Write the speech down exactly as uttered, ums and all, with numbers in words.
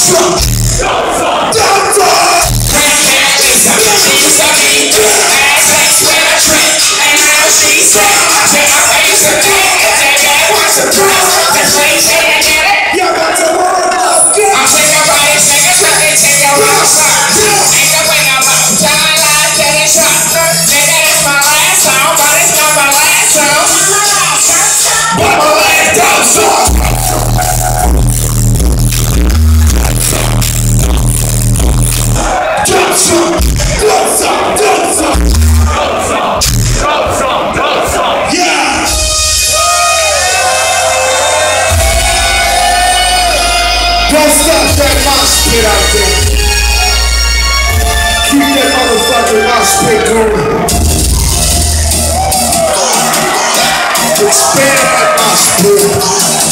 Don't stop that mosh pit out there. Keep that motherfucking mosh pit going. Expand that mosh pit.